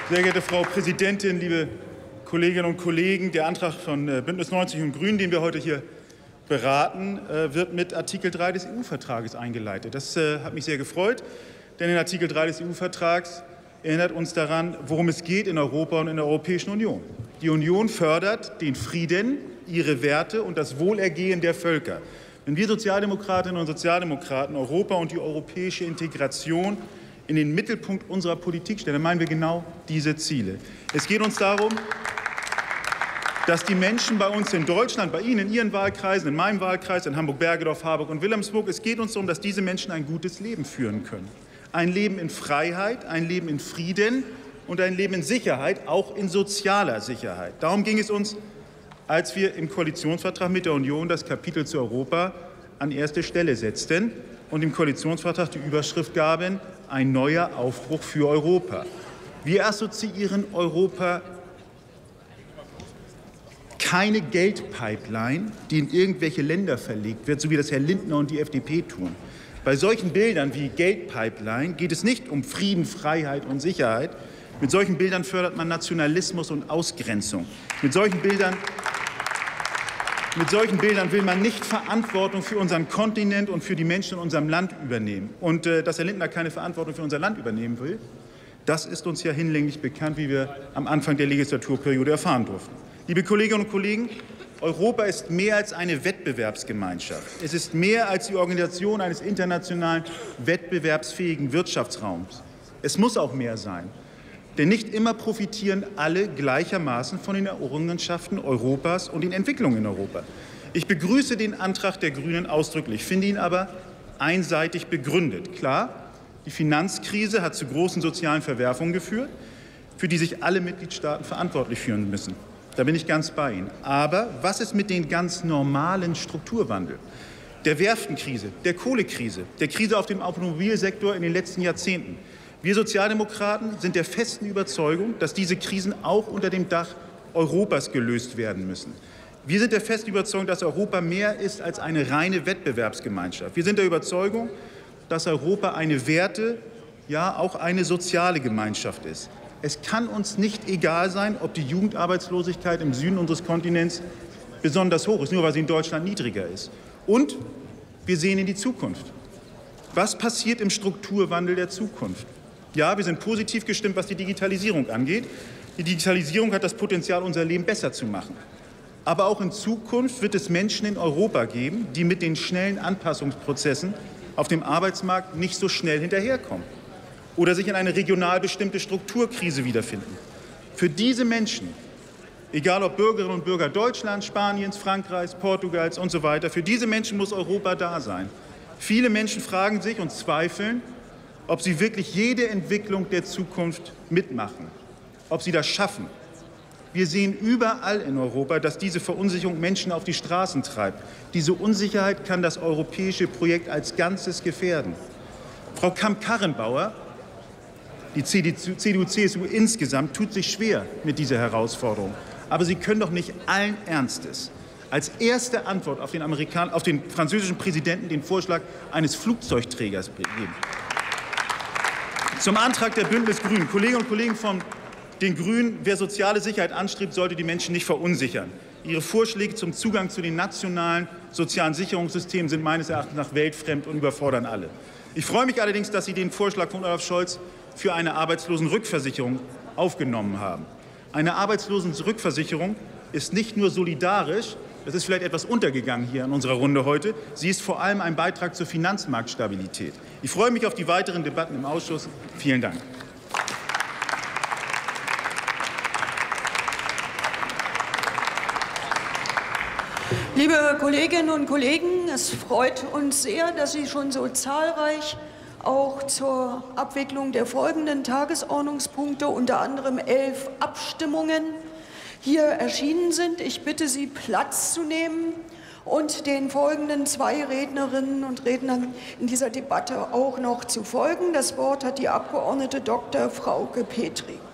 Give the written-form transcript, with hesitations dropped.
Sehr geehrte Frau Präsidentin, liebe Kolleginnen und Kollegen! Der Antrag von Bündnis 90 und Grünen, den wir heute hier beraten, wird mit Artikel 3 des EU-Vertrages eingeleitet. Das hat mich sehr gefreut, denn in Artikel 3 des EU-Vertrags erinnert uns daran, worum es geht in Europa und in der Europäischen Union. Die Union fördert den Frieden, ihre Werte und das Wohlergehen der Völker. Wenn wir Sozialdemokratinnen und Sozialdemokraten Europa und die europäische Integration in den Mittelpunkt unserer Politik stellen, dann meinen wir genau diese Ziele. Es geht uns darum, dass die Menschen bei uns in Deutschland, bei Ihnen, in Ihren Wahlkreisen, in meinem Wahlkreis, in Hamburg, Bergedorf, Harburg und Wilhelmsburg, es geht uns darum, dass diese Menschen ein gutes Leben führen können. Ein Leben in Freiheit, ein Leben in Frieden und ein Leben in Sicherheit, auch in sozialer Sicherheit. Darum ging es uns, als wir im Koalitionsvertrag mit der Union das Kapitel zu Europa an erste Stelle setzten und im Koalitionsvertrag die Überschrift gaben: ein neuer Aufbruch für Europa. Wir assoziieren Europa keine Geldpipeline, die in irgendwelche Länder verlegt wird, so wie das Herr Lindner und die FDP tun. Bei solchen Bildern wie Geldpipeline geht es nicht um Frieden, Freiheit und Sicherheit. Mit solchen Bildern fördert man Nationalismus und Ausgrenzung. Mit solchen Bildern will man nicht Verantwortung für unseren Kontinent und für die Menschen in unserem Land übernehmen. Und dass Herr Lindner keine Verantwortung für unser Land übernehmen will, das ist uns ja hinlänglich bekannt, wie wir am Anfang der Legislaturperiode erfahren durften. Liebe Kolleginnen und Kollegen, Europa ist mehr als eine Wettbewerbsgemeinschaft. Es ist mehr als die Organisation eines internationalen, wettbewerbsfähigen Wirtschaftsraums. Es muss auch mehr sein. Denn nicht immer profitieren alle gleichermaßen von den Errungenschaften Europas und den Entwicklungen in Europa. Ich begrüße den Antrag der Grünen ausdrücklich, finde ihn aber einseitig begründet. Klar, die Finanzkrise hat zu großen sozialen Verwerfungen geführt, für die sich alle Mitgliedstaaten verantwortlich fühlen müssen. Da bin ich ganz bei Ihnen. Aber was ist mit den ganz normalen Strukturwandel? Der Werftenkrise, der Kohlekrise, der Krise auf dem Automobilsektor in den letzten Jahrzehnten. Wir Sozialdemokraten sind der festen Überzeugung, dass diese Krisen auch unter dem Dach Europas gelöst werden müssen. Wir sind der festen Überzeugung, dass Europa mehr ist als eine reine Wettbewerbsgemeinschaft. Wir sind der Überzeugung, dass Europa eine Werte, ja auch eine soziale Gemeinschaft ist. Es kann uns nicht egal sein, ob die Jugendarbeitslosigkeit im Süden unseres Kontinents besonders hoch ist, nur weil sie in Deutschland niedriger ist. Und wir sehen in die Zukunft. Was passiert im Strukturwandel der Zukunft? Ja, wir sind positiv gestimmt, was die Digitalisierung angeht. Die Digitalisierung hat das Potenzial, unser Leben besser zu machen. Aber auch in Zukunft wird es Menschen in Europa geben, die mit den schnellen Anpassungsprozessen auf dem Arbeitsmarkt nicht so schnell hinterherkommen oder sich in eine regional bestimmte Strukturkrise wiederfinden. Für diese Menschen, egal ob Bürgerinnen und Bürger Deutschlands, Spaniens, Frankreichs, Portugals und so weiter, für diese Menschen muss Europa da sein. Viele Menschen fragen sich und zweifeln, ob sie wirklich jede Entwicklung der Zukunft mitmachen, ob sie das schaffen. Wir sehen überall in Europa, dass diese Verunsicherung Menschen auf die Straßen treibt. Diese Unsicherheit kann das europäische Projekt als Ganzes gefährden. Frau Kramp-Karrenbauer, die CDU-CSU insgesamt, tut sich schwer mit dieser Herausforderung. Aber Sie können doch nicht allen Ernstes als erste Antwort auf den französischen Präsidenten den Vorschlag eines Flugzeugträgers geben. Zum Antrag der Bündnis Grünen. Kolleginnen und Kollegen von den Grünen, wer soziale Sicherheit anstrebt, sollte die Menschen nicht verunsichern. Ihre Vorschläge zum Zugang zu den nationalen sozialen Sicherungssystemen sind meines Erachtens nach weltfremd und überfordern alle. Ich freue mich allerdings, dass Sie den Vorschlag von Olaf Scholz für eine Arbeitslosenrückversicherung aufgenommen haben. Eine Arbeitslosenrückversicherung ist nicht nur solidarisch, das ist vielleicht etwas untergegangen hier in unserer Runde heute, sie ist vor allem ein Beitrag zur Finanzmarktstabilität. Ich freue mich auf die weiteren Debatten im Ausschuss. Vielen Dank. Liebe Kolleginnen und Kollegen, es freut uns sehr, dass Sie schon so zahlreich auch zur Abwicklung der folgenden Tagesordnungspunkte, unter anderem 11 Abstimmungen, hier erschienen sind. Ich bitte Sie, Platz zu nehmen und den folgenden 2 Rednerinnen und Rednern in dieser Debatte auch noch zu folgen. Das Wort hat die Abgeordnete Dr. Frauke Petri.